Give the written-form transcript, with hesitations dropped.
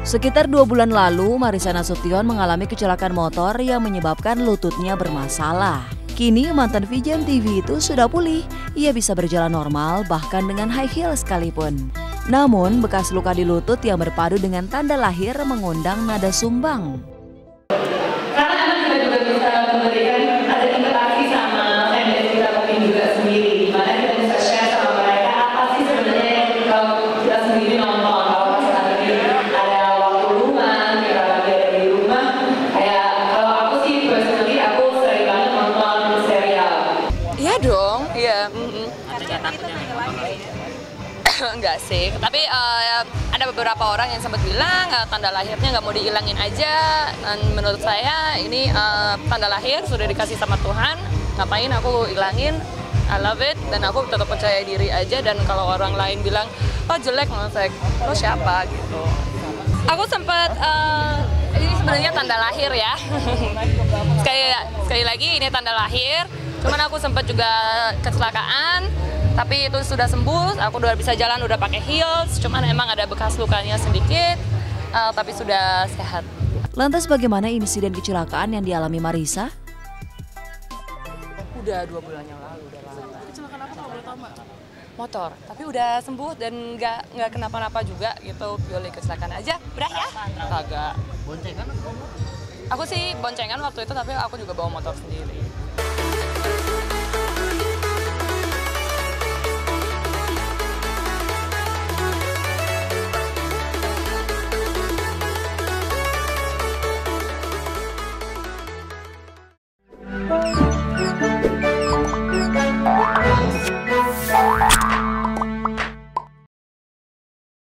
Sekitar 2 bulan lalu, Marissa Nasution mengalami kecelakaan motor yang menyebabkan lututnya bermasalah. Kini mantan VJ MTV itu sudah pulih, ia bisa berjalan normal bahkan dengan high heel sekalipun. Namun, bekas luka di lutut yang berpadu dengan tanda lahir mengundang nada sumbang. Karena emang kita juga bisa memberikan ada interaksi sama fans kita mungkin juga sendiri, di mana kita bisa share sama mereka apa sih sebenarnya yang kita sendiri nonton. Kalau pas saat ini ada waktu luang, kita lagi ada di rumah, kayak kalau aku sih personally aku sering banget nonton serial. Iya dong, iya. Enggak sih, tapi ada beberapa orang yang sempat bilang tanda lahirnya nggak mau dihilangin aja. Dan menurut saya ini tanda lahir sudah dikasih sama Tuhan, ngapain aku hilangin? I love it dan aku tetap percaya diri aja. Dan kalau orang lain bilang oh jelek, menurut saya lo siapa gitu. Aku sempat ini sebenarnya tanda lahir ya. sekali lagi ini tanda lahir. Cuman aku sempat juga kecelakaan. Tapi itu sudah sembuh, aku udah bisa jalan, udah pakai heels, cuman emang ada bekas lukanya sedikit, tapi sudah sehat. Lantas bagaimana insiden kecelakaan yang dialami Marissa? Udah 2 bulan yang lalu, udah lama. Kecelakaan apa kalau boleh tahu, Mbak? Motor, tapi udah sembuh dan nggak kenapa-napa juga gitu, purely kecelakaan aja. Berat ya? Kagak. Boncengan? Aku sih boncengan waktu itu, tapi aku juga bawa motor sendiri.